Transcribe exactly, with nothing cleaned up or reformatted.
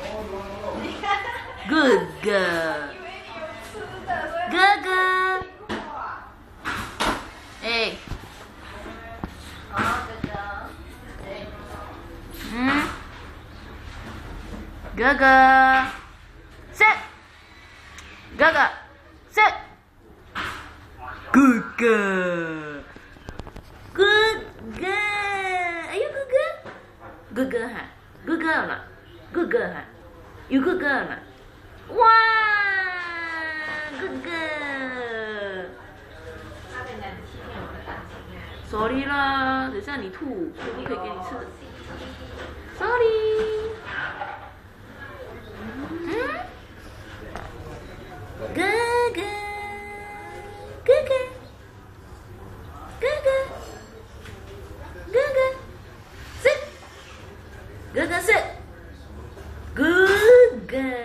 Good girl， 哥哥，哎，嗯，哥哥，sit，哥哥，sit，good girl，good girl，哎呦，哥哥，哥哥哈，good girl嘛，good girl哈，you good girl嘛。哇 ，good girl。 他被人家欺骗我的感情啊。 sorry 啦，等下你吐，我不可以给你吃。sorry。嗯。哥哥，哥哥，哥哥，哥哥，sit，哥哥 sit，good girl。